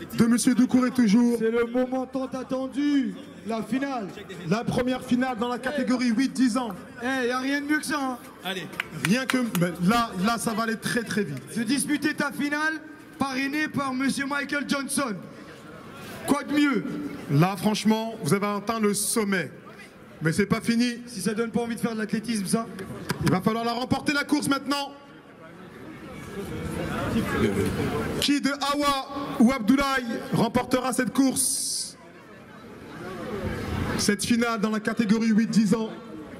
de Monsieur Doucouré toujours. C'est le moment tant attendu, la finale. La première finale dans la catégorie 8-10 ans. Eh, y a rien de mieux que ça. Hein. Allez. Rien que... Là, ça va aller très très vite. De disputer ta finale, parrainé par Monsieur Michael Johnson. Quoi de mieux? Là, franchement, vous avez atteint le sommet. Mais c'est pas fini. Si ça donne pas envie de faire de l'athlétisme, ça. Il va falloir la remporter la course maintenant. Qui de Hawa ou Abdoulaye remportera cette course? Cette finale dans la catégorie 8-10 ans.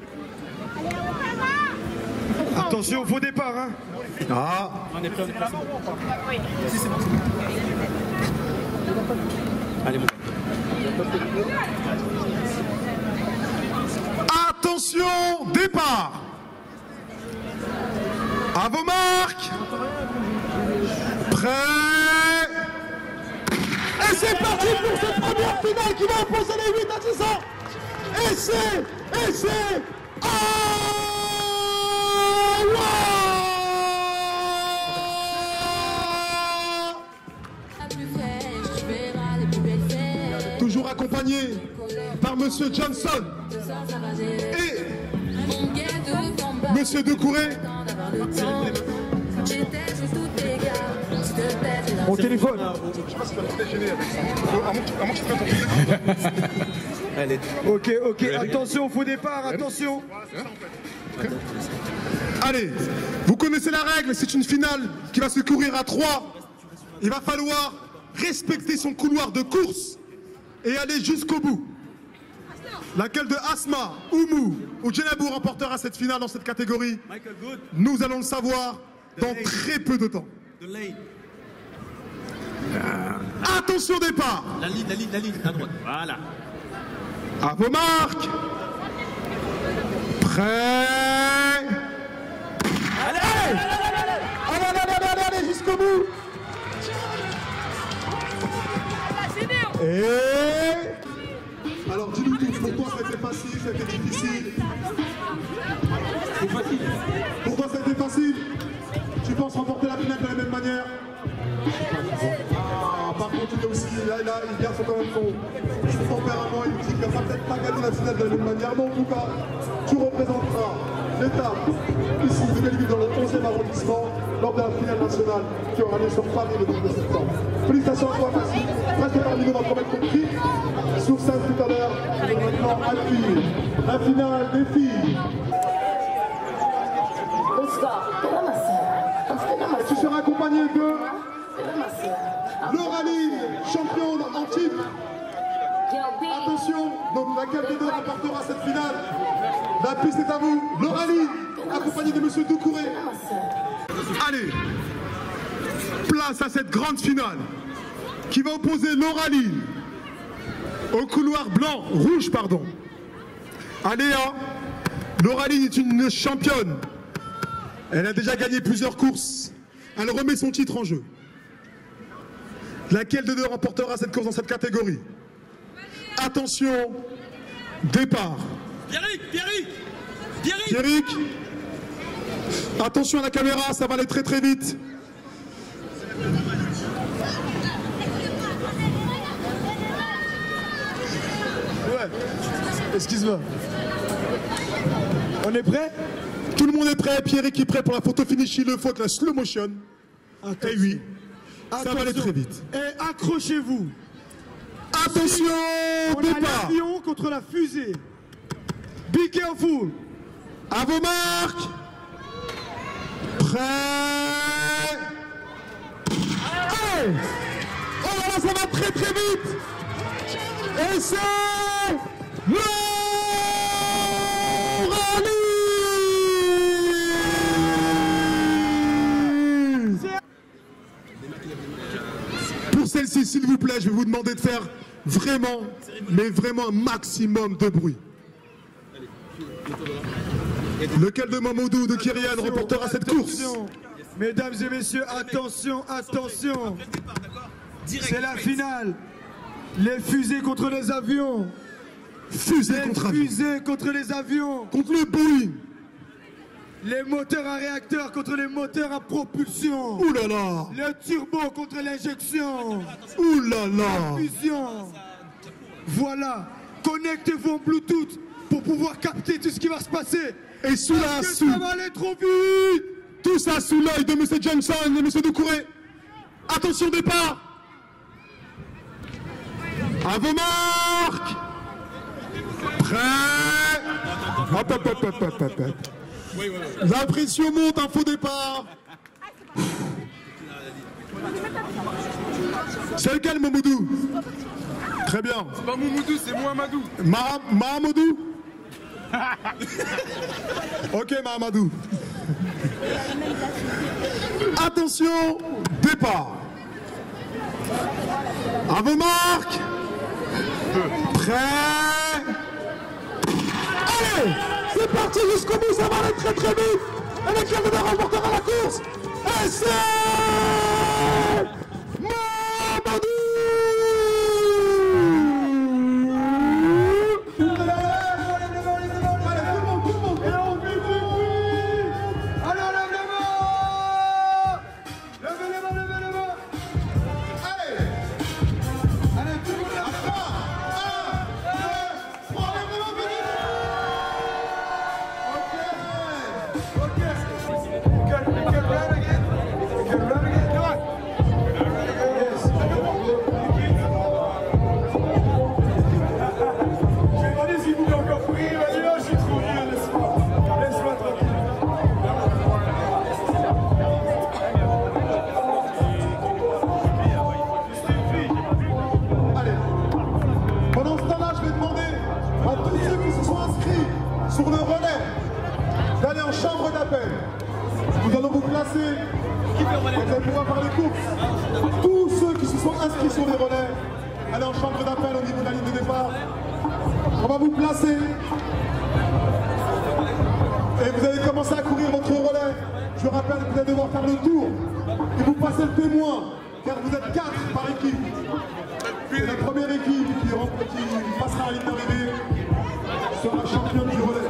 Attention au faux départ, hein. Ah. On est prêt, on est prêt. Oui. Si, c'est bon. Allez, bon. Attention, départ. À vos marques. Prêt. Et c'est parti pour cette première finale qui va opposer les 8 à 10 ans. Et c'est... Oh, toujours accompagné par Monsieur Johnson et Monsieur Doucouré. Mon téléphone. Ok, attention au faux départ, attention. Allez, vous connaissez la règle, c'est une finale qui va se courir à 3. Il va falloir respecter son couloir de course et aller jusqu'au bout. Laquelle de Asma, Oumou ou Djenabou remportera cette finale dans cette catégorie? Nous allons le savoir dans très peu de temps. Attention départ. La ligne, à droite. Voilà. À vos marques. Prêt. Allez, jusqu'au bout. Et... Alors dis-nous tout, pour toi ça a été facile, ça a été difficile. Pour toi ça a été facile. Tu penses remporter la finale de la même manière? Ah, par contre il est aussi, là il garde quand même son tempérament, il dit qu'il ne va peut-être pas gagner la finale de la même manière, mais en tout cas, tu représenteras l'étape ici de Belleville dans le 11e arrondissement lors de la finale nationale qui aura lieu sur Paris le 22 septembre. Félicitations à toi, merci. Restez parmi nous dans le premier compris. Sur scène tout à l'heure, et maintenant à filles. La finale des filles. Tu seras accompagné de Lauraline, championne en titre. Attention, donc laquelle des deux remportera cette finale? La piste est à vous. Lauraline, accompagnée de Monsieur Doucouré. Allez, place à cette grande finale qui va opposer Lauraline au couloir rouge. Allez, Lauraline est une championne. Elle a déjà gagné plusieurs courses. Elle remet son titre en jeu. Laquelle de deux remportera cette course dans cette catégorie? Attention, départ. Pierrick. Attention à la caméra, ça va aller très très vite. Ouais, excuse-moi. On est prêt? Tout le monde est prêt, Pierrick est prêt pour la photo finish, il le faut avec la slow motion. Et oui, ça va aller très vite. Et accrochez-vous. Attention, on départ. a l'avion contre la fusée. Be careful. À vos marques. Prêt. Allez. Oh là là, ça va très très vite. Et c'est pour celle-ci, s'il vous plaît, je vais vous demander de faire vraiment, mais vraiment un maximum de bruit. Lequel de Mamadou ou de Kyrian remportera cette course? Mesdames et messieurs, attention, attention. C'est la finale. Les fusées contre les avions. Fusées contre les avions. Contre le Boeing. Les moteurs à réacteur contre les moteurs à propulsion. Ouh là là. Le turbo contre l'injection. Ouh là là. La fusion. Voilà. Connectez-vous en Bluetooth pour pouvoir capter tout ce qui va se passer. Et sous la sous. Ça va aller trop vite. Tout ça sous l'œil de M. Johnson et M. Doucouré. Attention départ. À vos marques. Prêt. Hop, hop, hop, hop, hop, hop, hop. La pression monte, un faux départ. C'est lequel, Mamadou? Très bien. C'est pas Moumoudou, c'est Mouamadou. Mahamadou. Ok, Mahamadou. Attention, départ. À vos marques. Prêt. Allez, c'est parti jusqu'au bout, ça va aller très très vite. Avec le remportera la course. Et c'est Mahamadou. Sur le relais, d'aller en chambre d'appel. Nous allons vous placer. Vous allez pouvoir faire les courses. Tous ceux qui se sont inscrits sur les relais, allez en chambre d'appel au niveau de la ligne de départ. On va vous placer. Et vous allez commencer à courir votre relais. Je rappelle que vous allez devoir faire le tour. Et vous passez le témoin, car vous êtes 4 par équipe. Et la première équipe qui passera à la ligne d'arrivée sera championne du relais.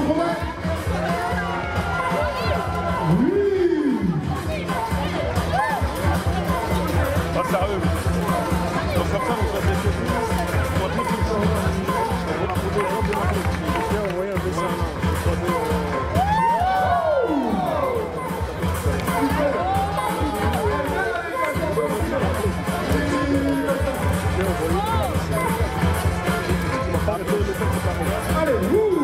promets? Oui. Pas sérieux. Donc comme ça, vous faites des choses. On va tout faire. On va poser le monde de la tête. On va envoyer un dessin. Allez, wouh!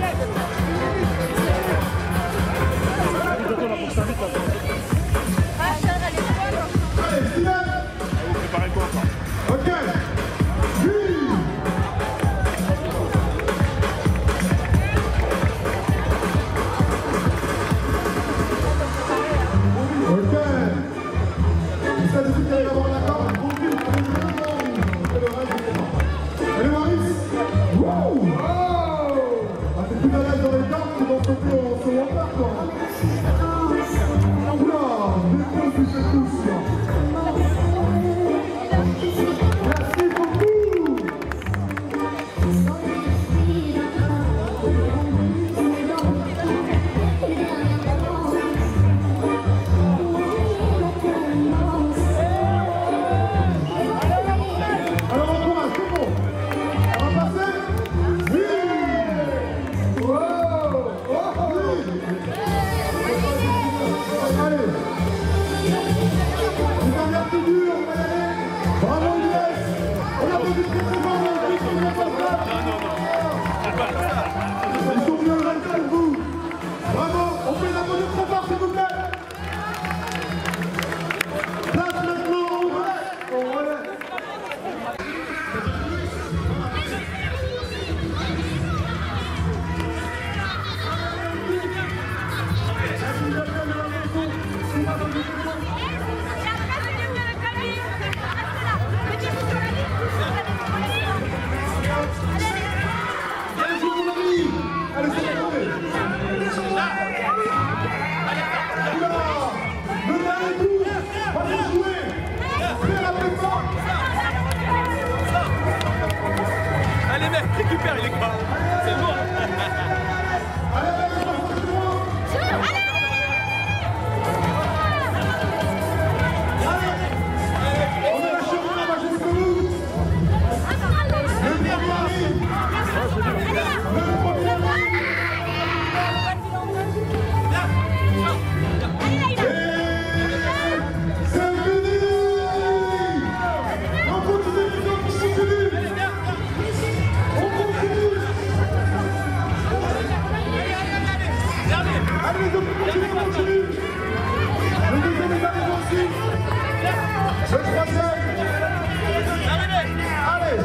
Allez, finale! Préparez-toi encore. Ok! Oui! Ok! Ça décide d'aller avoir la corde. Allez, Maurice! Wow! Ah, t'es plus à l'aise dans les cordes que dans ce water, quoi! Oula! Des fois, tu fais tous, là! Merci beaucoup! Alors on courage, c'est bon. On va passer? Oui! Wow! Oh, oui! Allez! Une dernière figure, on va y aller. Bravo Inès! On a posé très très fort, ils sont bien pas. Ils sont bien là pour vous. Bravo! On fait la podium très fort, s'il vous plaît! Place maintenant au relais! Au relais! Allez, c'est mon ami! Allez, c'est mon ami! Oula! Le dernier coup! Va bien jouer! Fais la prépa! Allez mec, récupère les gars. C'est bon. Allez, allez, on est la chemin, on va jouer pour vous! Le premier arrive! Le premier arrive! C'est fini! On continue, on continue! On continue! Allez les autres, continuez, on continue! Le deuxième est arrivé aussi! Le troisième! Allez!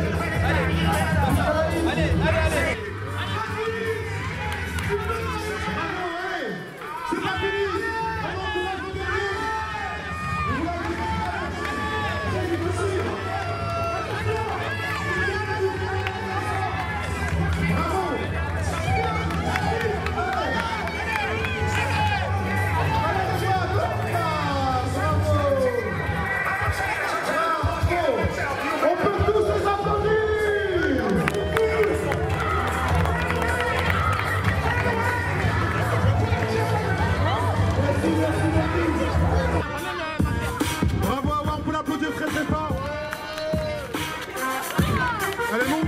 C'est pas fini! On encourage le dernier! Et vous l'avez dit, c'est difficile! Bravo! On peut tous les applaudir! Bravo à War, on peut l'applaudir très très fort. Allez, monte.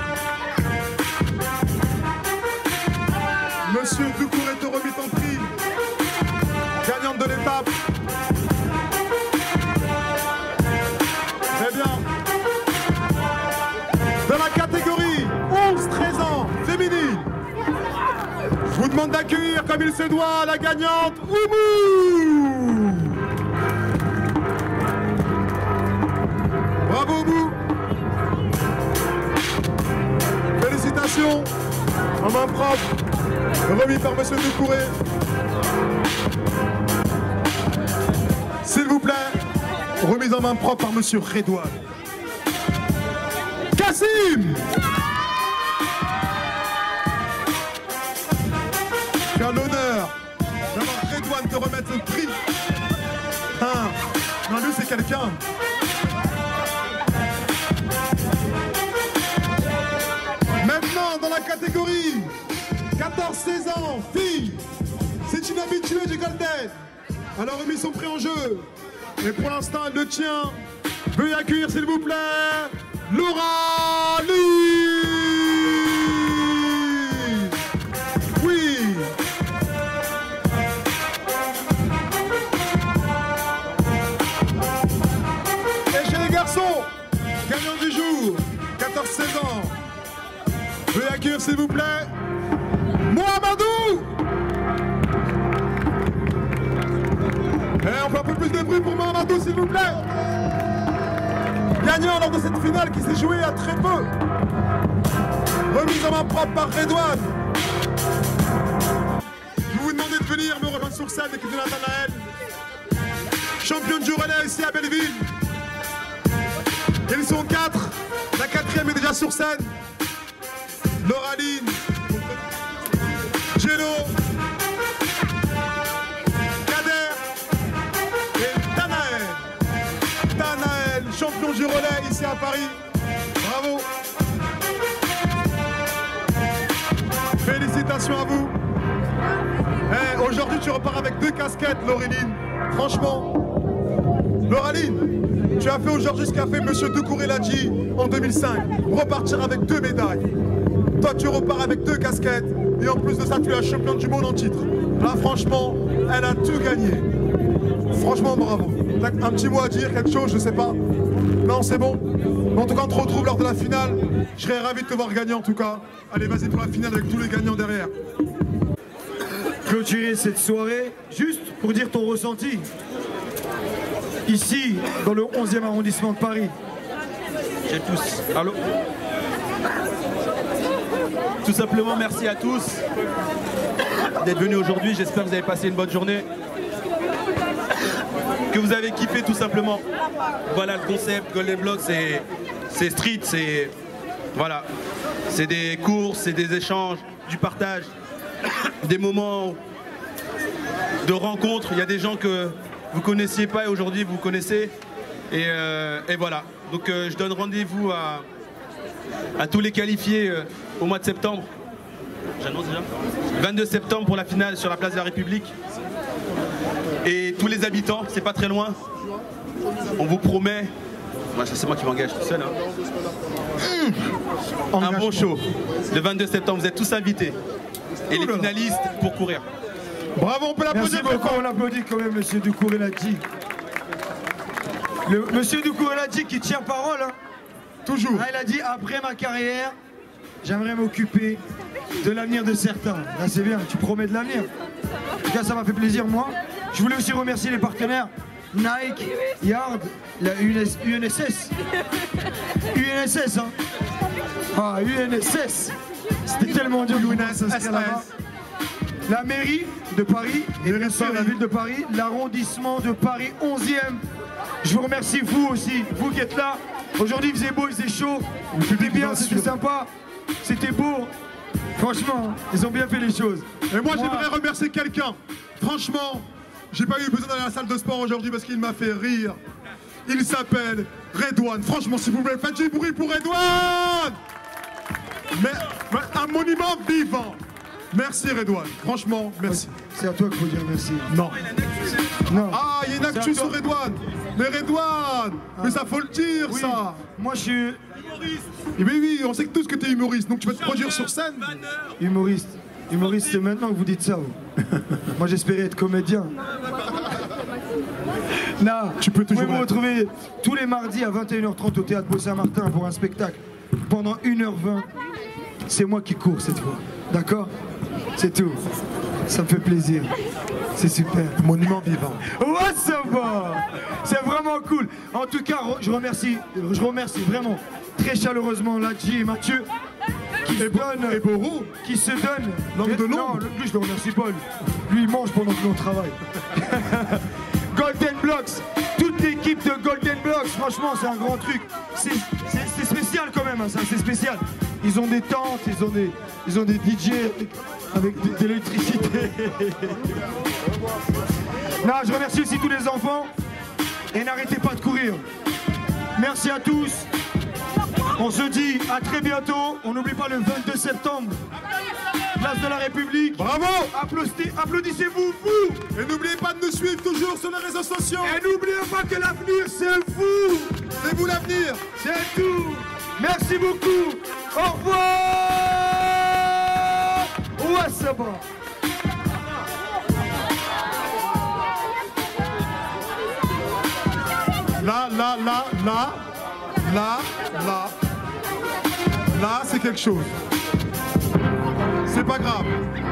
Monsieur Doucouré te remis en prix. Gagnante de l'étape. Très bien. Dans la catégorie 11-13 ans féminine, je vous demande d'accueillir comme il se doit la gagnante Oumou. Bravo Oumou. Félicitations. En main propre, remis par Monsieur Doucouré. S'il vous plaît, remise en main propre par Monsieur Redouane. Kassim! Tu as l'honneur d'avoir Redouane te remettre ce prix. Hein? Non, lui, c'est quelqu'un. Maintenant, dans la catégorie 14 14-16 ans, fille. C'est une habituée du Golden. Elle a remis son prix en jeu. Et pour l'instant, elle le tient. Veuillez accueillir, s'il vous plaît, Laura Lee. Oui. Et chez les garçons, gagnant du jour, 14-16 ans. Veuillez accueillir, s'il vous plaît, Mohamedou. Et on fait un peu plus de bruit pour Mohamedou, s'il vous plaît. Gagnant lors de cette finale qui s'est jouée à très peu. Remise en main propre par Redouane. Je vais vous demander de venir me rejoindre sur scène, l'équipe de Nathanaël. Champion du relais ici à Belleville. Ils sont 4. La 4e est déjà sur scène. Loraline, Jello, Kader et Tanaël. Tanaël, champion du relais ici à Paris. Bravo. Félicitations à vous. Hey, aujourd'hui, tu repars avec 2 casquettes, Laureline. Franchement, Loraline, tu as fait aujourd'hui ce qu'a fait Monsieur Doucouré-Ladji en 2005. Repartir avec 2 médailles. Toi, tu repars avec 2 casquettes. Et en plus de ça, tu es la championne du monde en titre. Là, franchement, elle a tout gagné. Franchement, bravo. T'as un petit mot à dire, quelque chose, je sais pas. Non, c'est bon. En tout cas, on te retrouve lors de la finale. Je serais ravi de te voir gagner en tout cas. Allez, vas-y pour la finale avec tous les gagnants derrière. Clôturer cette soirée, juste pour dire ton ressenti. Ici, dans le 11e arrondissement de Paris. J'ai tous. Allô? Tout simplement, merci à tous d'être venus aujourd'hui. J'espère que vous avez passé une bonne journée. Que vous avez kiffé tout simplement. Voilà le concept, Golden Block, c'est street, c'est... Voilà. C'est des courses, c'est des échanges, du partage, des moments de rencontres. Il y a des gens que vous ne connaissiez pas et aujourd'hui vous connaissez. Et voilà. Donc je donne rendez-vous à tous les qualifiés au mois de septembre. J'annonce déjà. 22 septembre pour la finale sur la place de la République. Et tous les habitants, c'est pas très loin. On vous promet. C'est moi qui m'engage tout seul. Hein. Un bon show. Le 22 septembre, vous êtes tous invités. Et les finalistes pour courir. Bravo, on peut l'applaudir. Merci beaucoup, on applaudit quand même Monsieur Doucouré-Ladji. Monsieur Doucouré-Ladji qui tient parole. Hein. Toujours. Là, il a dit, après ma carrière, j'aimerais m'occuper de l'avenir de certains. Là, c'est bien, tu promets de l'avenir. En tout cas, ça m'a fait plaisir, moi. Je voulais aussi remercier les partenaires. Nike, Yard, la UNSS. UNSS, hein. Ah, UNSS. C'était tellement dur, UNSS. La mairie de Paris, et bien sûr la ville de Paris, l'arrondissement de Paris 11e. Je vous remercie, vous aussi, vous qui êtes là. Aujourd'hui, il faisait beau, il faisait chaud. C'était bien, c'était sympa. C'était beau. Franchement, ils ont bien fait les choses. Et moi, j'aimerais remercier quelqu'un. Franchement, j'ai pas eu besoin d'aller à la salle de sport aujourd'hui parce qu'il m'a fait rire. Il s'appelle Redouane. Franchement, s'il vous plaît, faites du bruit pour Redouane. Mais un monument vivant. Merci Redouane. Franchement, merci. C'est à toi qu'il faut dire merci. Non. Non. Ah, il y a une actu sur Redouane. Mais Redouane, mais ça faut le dire, oui. ça. Moi, je suis Et oui, on sait tous que tu es humoriste, donc tu vas te produire sur scène. humoriste. Humoriste, c'est maintenant que vous dites ça. Vous. Moi, j'espérais être comédien. Non, Tu peux toujours vous pouvez me l'être. retrouver tous les mardis à 21h30 au Théâtre Beau-Saint-Martin pour un spectacle. Pendant 1h20, c'est moi qui cours cette fois. D'accord? C'est tout. Ça me fait plaisir. C'est super. Monument vivant. Ouais, ça va. C'est vraiment cool. En tout cas, je remercie vraiment très chaleureusement Ladji et Mathieu qui se donnent, Et Boro, qui se donnent. L'homme de Non, l'ombre. lui je le remercie pas. Lui il mange pendant que nous on travaille. Golden Blocks, toute l'équipe de Golden Blocks, franchement c'est un grand truc. C'est spécial quand même, hein, c'est assez spécial. Ils ont des tentes, ils ont des DJ avec de l'électricité. Non, je remercie aussi tous les enfants et n'arrêtez pas de courir. Merci à tous. On se dit à très bientôt. On n'oublie pas le 22 septembre. Place de la République. Bravo. Applaudissez-vous, vous. Et n'oubliez pas de nous suivre toujours sur les réseaux sociaux. Et n'oubliez pas que l'avenir, c'est vous. C'est vous l'avenir. C'est tout. Merci beaucoup. Au revoir. Ouais, c'est bon. Là, c'est quelque chose. C'est pas grave.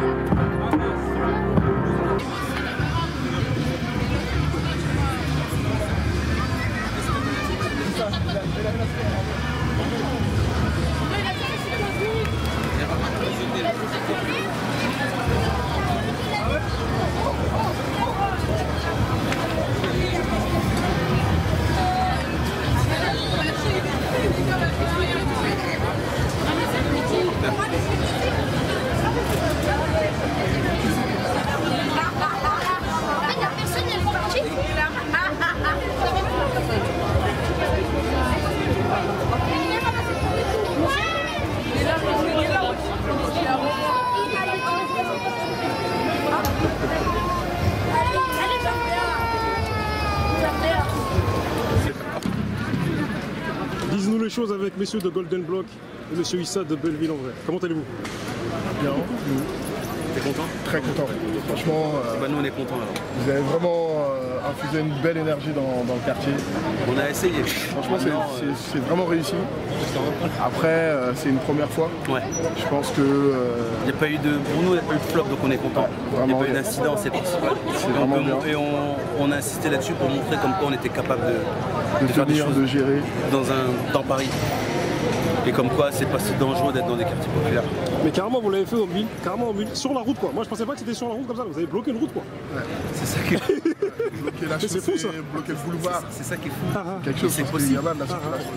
Dis-nous les choses avec messieurs de Golden Block et monsieur Issa de Belleville en vrai. Comment allez-vous? Bien. T'es content? Très content. Franchement, Bah nous on est contents alors. vous avez vraiment infusé une belle énergie dans le quartier. On a essayé. Franchement, c'est vraiment réussi. Après, c'est une première fois. Ouais. Je pense que Il n'y a pas eu de. Pour nous, il n'y a pas eu de flop, donc on est content. Il n'y a Vraiment pas eu bien. d'incident, c'est principal. C'est vraiment bien. Et on a insisté là-dessus pour montrer comme quoi on était capable de faire des tenir, choses de gérer. dans Paris. Et comme quoi c'est pas si dangereux d'être dans des quartiers populaires. Mais carrément vous l'avez fait au ville, carrément au ville, sur la route quoi. Moi je pensais pas que c'était sur la route comme ça, vous avez bloqué une route quoi. C'est ça qui est fou. Bloquer la C'est fou, ça. chaussée, bloquer le boulevard. C'est ça qui est fou. Quelque chose, c'est parce qu'il y possible. en a de la circulation.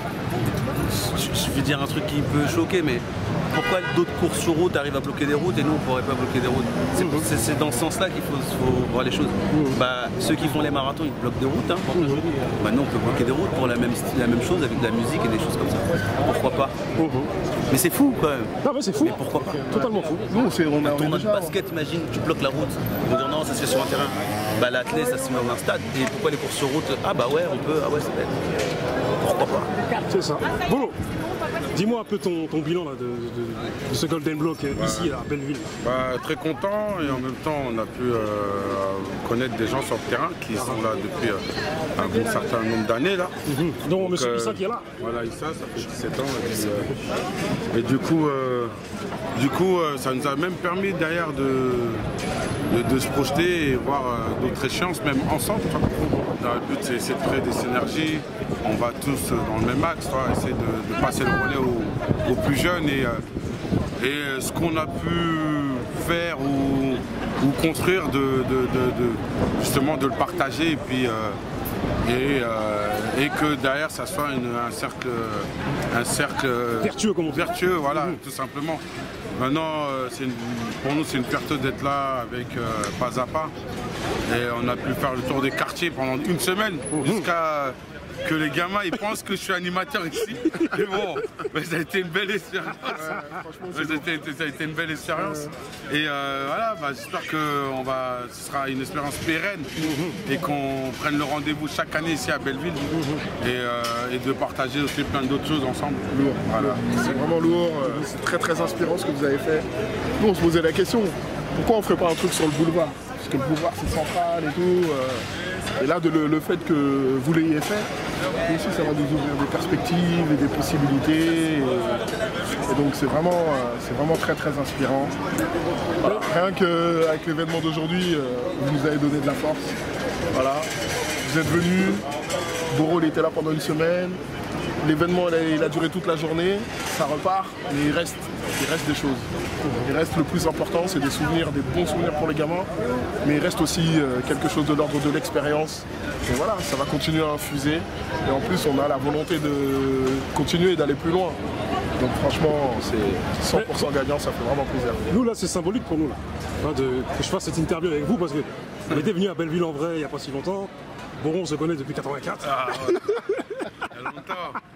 Je vais dire un truc qui peut choquer, mais pourquoi d'autres courses sur route arrivent à bloquer des routes et nous on pourrait pas bloquer des routes? C'est dans ce sens-là qu'il faut voir les choses. Bah, ceux qui font les marathons ils bloquent des routes. Hein, bah, nous on peut bloquer des routes pour la même chose avec de la musique et des choses comme ça. Pourquoi pas? Mais c'est fou quand même. Ah ouais c'est fou. Mais pourquoi pas? Totalement fou. Nous, on Un est tournoi de déjà. basket, imagine, tu bloques la route. Ils vont dire non, ça se fait sur un terrain. Bah l'athlète, ça se met dans un stade. Et pourquoi les courses sur route? Ah bah ouais, on peut, ah ouais, c'est bête. Pourquoi pas? C'est ça. Bon, dis-moi un peu ton bilan là, de ce Golden Block ici à Belleville. Bah, très content et en même temps on a pu connaître des gens sur le terrain qui sont là depuis un bon certain nombre d'années là. Donc monsieur Issa qui est là. Voilà, Issa, ça fait 17 ans. Et du coup, ça nous a même permis derrière de se projeter et voir d'autres échéances, même ensemble. Le but c'est de créer des synergies. On va tous dans le même axe, essayer de passer le relais aux plus jeunes et ce qu'on a pu faire ou construire, justement de le partager et puis et que derrière ça soit un cercle Vertueux, comme on dit. vertueux, voilà, tout simplement. Maintenant, pour nous, c'est une fierté d'être là avec Pas à Pas. Et on a pu faire le tour des quartiers pendant une semaine, jusqu'à que les gamins ils pensent que je suis animateur ici. Mais bon, mais ça a été une belle expérience. Ça a été une belle expérience. Et voilà, bah, j'espère que ce sera une expérience pérenne et qu'on prenne le rendez-vous chaque année ici à Belleville et de partager aussi plein d'autres choses ensemble. Lourd. Voilà. C'est vraiment lourd, c'est très très inspirant ce que vous avez fait. Nous on se posait la question, pourquoi on ferait pas un truc sur le boulevard? Parce que le boulevard c'est central et tout. Et là le fait que vous l'ayez fait, nous aussi ça va nous ouvrir des perspectives et des possibilités. Et donc c'est vraiment très très inspirant. Voilà. Rien qu'avec l'événement d'aujourd'hui, vous nous avez donné de la force. Voilà. Vous êtes venus, Boro il était là pendant une semaine. L'événement il a duré toute la journée, ça repart, mais il reste des choses. Il reste le plus important, c'est des souvenirs, des bons souvenirs pour les gamins, mais il reste aussi quelque chose de l'ordre de l'expérience. Et voilà, ça va continuer à infuser. Et en plus, on a la volonté de continuer et d'aller plus loin. Donc franchement, c'est 100% gagnant, ça fait vraiment plaisir. Nous là c'est symbolique pour nous là, hein, que je fasse cette interview avec vous parce que on était venu à Belleville en vrai il n'y a pas si longtemps. Boron on se connaît depuis 84. Ah, ouais. Il y a longtemps.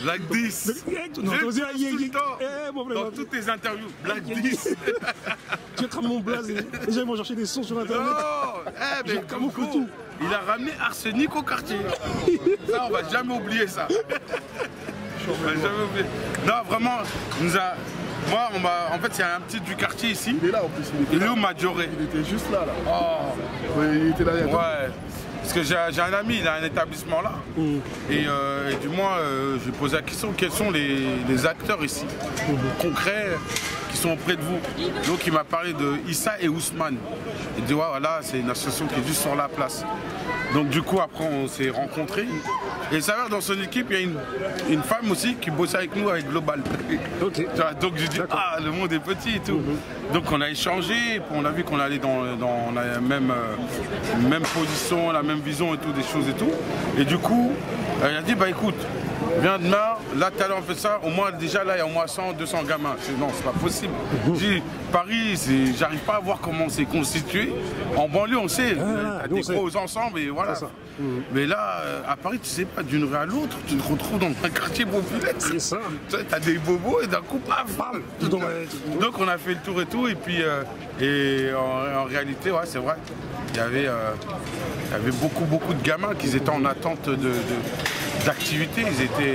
Black 10. Non, Je t'as osé, le dis tout le temps. mon Dans toutes tes interviews, Black 10. Tu crames mon blaze et les gens ils vont chercher des sons sur internet. Non, mais comme Coco, il a ramené Arsenic au quartier. Ça, on va jamais oublier ça. On va jamais oublier. Non, vraiment, moi, en fait, c'est un petit du quartier ici. Il est là en plus. Il est où Majoré? Il était juste là. Oh. Oui, il était là. Il y a Ouais. Parce que j'ai un ami, il a un établissement là. Et du moins, je lui posé la question, quels sont les acteurs ici, concrets, qui sont auprès de vous. Donc il m'a parlé de Issa et Ousmane. Il dit, ouais, voilà, c'est une association qui est juste sur la place. Donc du coup, après, on s'est rencontrés. Et il s'avère dans son équipe, il y a une femme aussi qui bosse avec nous avec Global. Ok. Tu vois, donc je dis, ah, le monde est petit et tout. Donc on a échangé, on a vu qu'on allait dans la même position, la même vision et tout, des choses et tout. Et du coup, il a dit, bah écoute, viens demain, là tout à l'heure on fait ça, au moins déjà là il y a au moins 100, 200 gamins. Je dis, non, c'est pas possible. Je dis, Paris, j'arrive pas à voir comment c'est constitué. En banlieue, on sait, t'as des gros ensemble et voilà. Mais là, à Paris, tu sais pas, d'une rue à l'autre, tu te retrouves dans un quartier populaire. C'est ça. T'as des bobos et d'un coup, paf. Donc on a fait le tour et tout, et puis en réalité, ouais, c'est vrai. Il y avait beaucoup de gamins qui étaient en attente d'activité.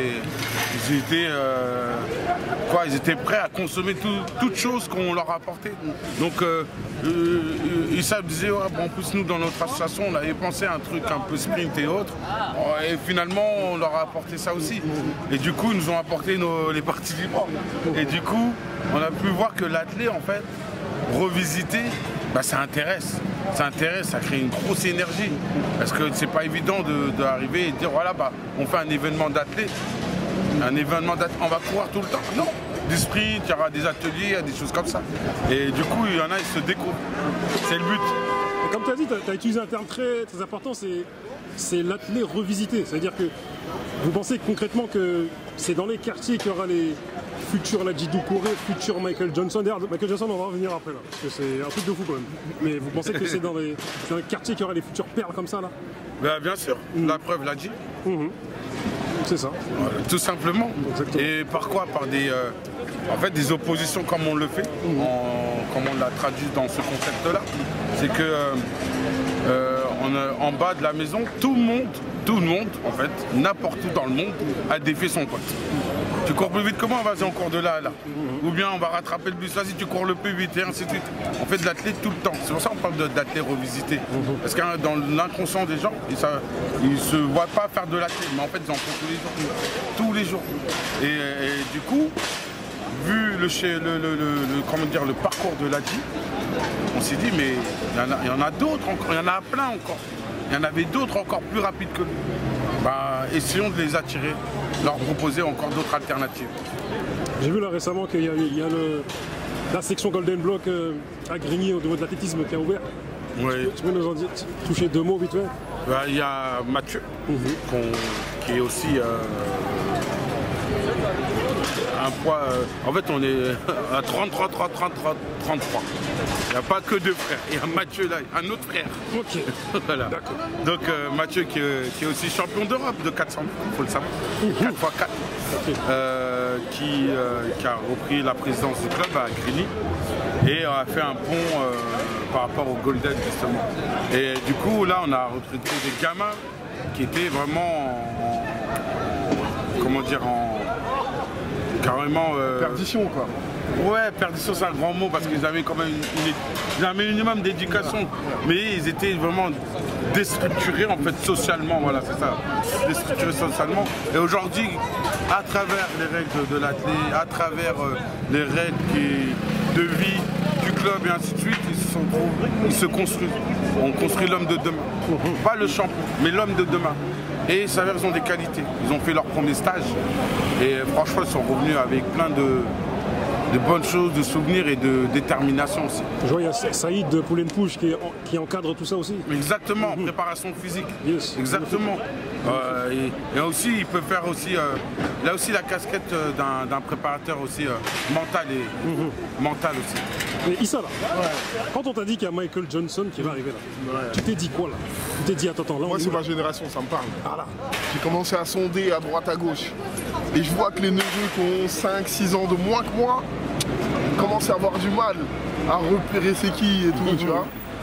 Ils étaient prêts à consommer toutes choses qu'on leur apportait. Donc Issa me disait, ouais, bon, en plus nous dans notre association on avait pensé à un truc un peu sprint et autres. Et finalement on leur a apporté ça aussi. Et du coup ils nous ont apporté les participants. Et du coup on a pu voir que l'athlète en fait revisiter, bah, ça intéresse. Ça crée une grosse énergie. Parce que c'est pas évident d'arriver et de dire voilà, bah, on fait un événement d'athlète. On va courir tout le temps. Non, du sprint, il y aura des ateliers, il y a des choses comme ça. Et du coup, il y en a, ils se découvrent. C'est le but. Et comme tu as dit, tu as utilisé un terme très, très important, c'est l'athlète revisité. C'est-à-dire que vous pensez concrètement que c'est dans les quartiers qu'il y aura les futurs Ladji Doucouré, futurs Michael Johnson. D'ailleurs, Michael Johnson, on va revenir après là, parce que c'est un truc de fou quand même. Mais vous pensez que c'est dans les quartiers qu'il y aura les futures perles comme ça là? Ben, bien sûr, la preuve, Ladji. C'est ça. Voilà, tout simplement. Exactement. Et par quoi? Par des oppositions comme on le fait, comme on l'a traduit dans ce concept-là. C'est que en bas de la maison, tout le monde, en fait, n'importe où dans le monde, a défait son pote. Tu cours plus vite que moi, vas-y, on court de là à là. Ou bien on va rattraper le bus, vas-y, tu cours le plus vite, et ainsi de suite. On fait de l'athlète tout le temps. C'est pour ça qu'on parle d'athlète revisité. Parce que dans l'inconscient des gens, ils ne se voient pas faire de l'athlète, mais en fait, ils en font tous les jours. Et du coup, vu le parcours de Ladji, on s'est dit, mais il y en a d'autres encore, il y en a plein encore. Il y en avait d'autres encore plus rapides que nous. Bah, essayons de les attirer, leur proposer encore d'autres alternatives. J'ai vu là récemment qu'il y a la section Golden Block à Grigny au niveau de l'athlétisme qui a ouvert. Oui. Tu peux nous en dire, toucher deux mots vite fait? Bah, il y a Mathieu, qui est aussi un poids. En fait, on est à 33. Il n'y a pas que deux frères. Il y a Mathieu là, un autre frère. Ok. Voilà. Donc Mathieu qui est aussi champion d'Europe de 400, il faut le savoir. 4x4. Qui a repris la présidence du club à Grigny et a fait un pont par rapport au Golden justement. Et du coup là on a recruté des gamins qui étaient vraiment carrément Perdition quoi. Ouais, perdition c'est un grand mot parce qu'ils avaient quand même un minimum d'éducation, mais ils étaient vraiment déstructurés en fait socialement, voilà c'est ça, déstructurés socialement. Et aujourd'hui, à travers les règles de l'athlète, à travers les règles de vie du club et ainsi de suite, ils se construisent. On construit l'homme de demain, pas le champion, mais l'homme de demain. Et ça s'avère qu'ils ont des qualités. Ils ont fait leur premier stage et franchement ils sont revenus avec plein de bonnes choses, de souvenirs et de détermination aussi. Je vois, il y a Saïd de Poulenpouche qui encadre tout ça aussi. Exactement, préparation physique. Yes. Exactement. Et aussi, il peut faire aussi, il a aussi la casquette d'un préparateur aussi mental aussi. Mais Issa là, quand on t'a dit qu'il y a Michael Johnson qui va arriver là, tu t'es dit quoi là? Tu t'es dit attends, là Moi c'est ma génération, ça me parle. Voilà. J'ai commencé à sonder à droite à gauche. Et je vois que les neveux qui ont 5-6 ans de moins que moi commencent à avoir du mal à repérer c'est qui et tout, tu vois.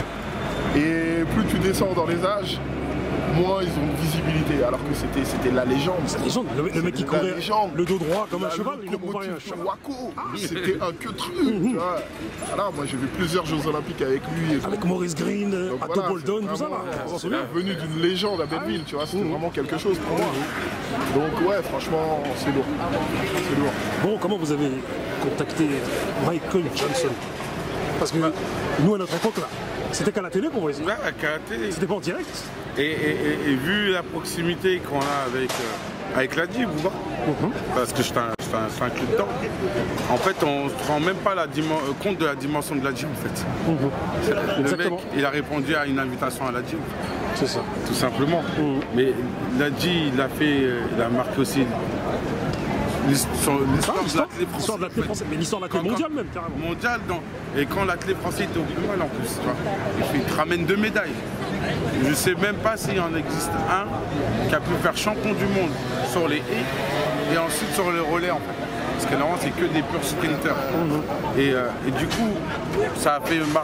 Et plus tu descends dans les âges, moins ils ont de visibilité, alors que c'était la légende. C'est la légende, le mec qui courait le dos droit comme un cheval, il ne comparait à un cheval. C'était un que truc, tu vois. Voilà, moi j'ai vu plusieurs Jeux Olympiques avec lui. Avec Maurice Green, Atto Boldon, tout ça là. C'est venu d'une légende à Belleville, tu vois, c'était vraiment quelque chose pour moi. Donc ouais, franchement, c'est lourd. C'est lourd. Bon, comment vous avez contacté Michael Johnson? Parce que nous à notre époque là, c'était qu'à la télé qu'on voyait ça. Ouais, qu'à la télé. C'était pas en direct. Et vu la proximité qu'on a avec la DIB, parce que je t'inclus dedans, en fait on ne se rend même pas compte de la dimension de la DIB en fait. Le mec, il a répondu à une invitation à la DIB. C'est ça. Tout simplement. Mais la DIB, il a marqué aussi l'histoire de l'athlète français, mais l'histoire de l'athlète mondiale même, carrément. Mondial, et quand l'athlète français était au plus mal en plus, tu vois, il te ramène 2 médailles. Je ne sais même pas s'il y en existe un qui a pu faire champion du monde sur les haies et ensuite sur le relais en fait. Parce que normalement c'est que des purs sprinters. Et du coup, ça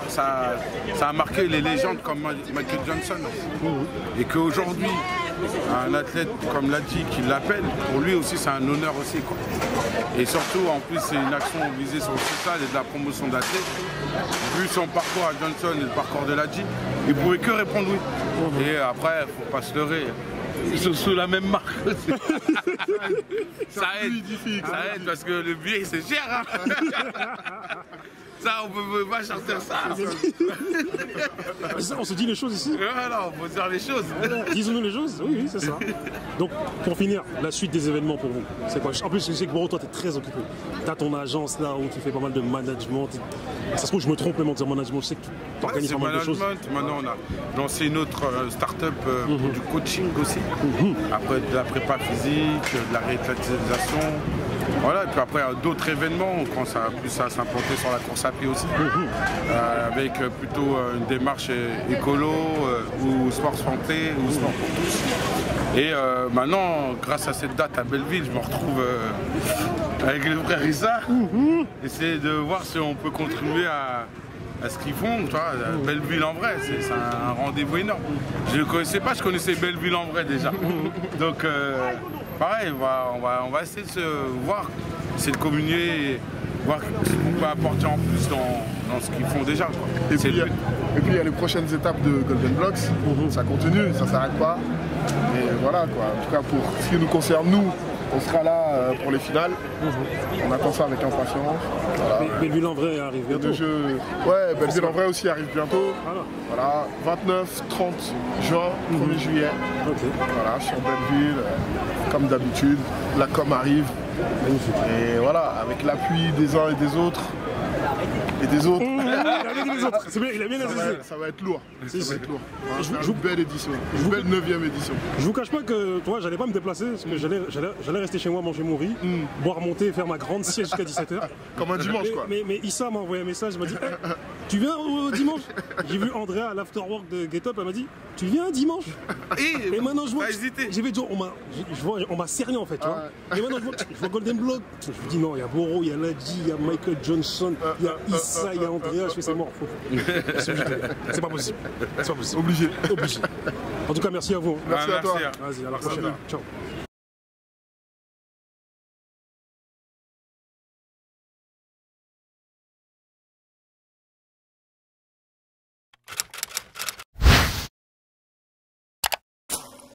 a marqué les légendes comme Michael Johnson. Et qu'aujourd'hui, un athlète comme Ladji qui l'appelle, pour lui aussi c'est un honneur aussi quoi. Et surtout en plus c'est une action visée sur le social et de la promotion d'athlètes. Vu son parcours à Johnson et le parcours de Ladji, il ne pouvait que répondre oui. Et après, faut pas se leurrer. Ils sont sous la même marque. Ça aide parce que le billet c'est cher. Ça, on peut pas chanter ça. On se dit les choses ici. Voilà, on peut dire les choses. Disons-nous les choses, oui, c'est ça. Donc, pour finir, la suite des événements pour vous, c'est quoi? En plus, je sais que Boro, toi, tu es très occupé. Tu as ton agence là où tu fais pas mal de management. Ça se trouve, je me trompe même en disant management, je sais que tu organises pas mal de choses. Maintenant, on a lancé une autre start-up pour du coaching aussi. Après, de la prépa physique, de la réathlétisation. Voilà, et puis après, d'autres événements, on commence plus à s'implanter sur la course à pied aussi, avec plutôt une démarche écolo ou sport santé ou sport pour tous. Et maintenant, grâce à cette date à Belleville, je me retrouve avec le frère Issa, essayer de voir si on peut contribuer à ce qu'ils font, tu vois, Belleville en vrai, c'est un rendez-vous énorme. Je ne le connaissais pas, je connaissais Belleville en vrai déjà. Donc pareil, on va essayer de se voir, essayer de communier, voir ce qu'on peut apporter en plus dans ce qu'ils font déjà. Quoi. Et puis il y a les prochaines étapes de Golden Blocks, ça continue, ça ne s'arrête pas. Et voilà quoi, en tout cas pour ce qui nous concerne, nous, on sera là pour les finales. On attend ça avec impatience. Voilà. Belleville en vrai arrive bientôt. Ouais, Belleville en vrai aussi arrive bientôt. Voilà, 29, 30 juin, 1er juillet. Voilà, sur Belleville, comme d'habitude. La com arrive. Et voilà, avec l'appui des uns et des autres. Et des autres. C'est bien, il a bien insisté. Ça va être lourd. Ça va être lourd. Une belle édition. Une belle 9e édition. Je vous cache pas que toi, j'allais pas me déplacer parce que j'allais rester chez moi, manger mon riz, boire mon thé, faire ma grande sieste jusqu'à 17h. Comme un dimanche quoi. Mais Issa m'a envoyé un message, il m'a dit tu viens au dimanche? J'ai vu Andrea à l'afterwork de Get Up, elle m'a dit tu viens dimanche? Et maintenant je vois. J'ai vu on m'a cerné en fait, tu vois. Et maintenant je vois Golden Block. Je me dis non, il y a Boro, il y a Ladji, il y a Michael Johnson, il y a Issa, il y a Andrea, je fais c'est mort. C'est pas possible. C'est pas possible. Obligé. En tout cas, merci à vous. Merci à toi. Vas-y, à la prochaine. Ciao.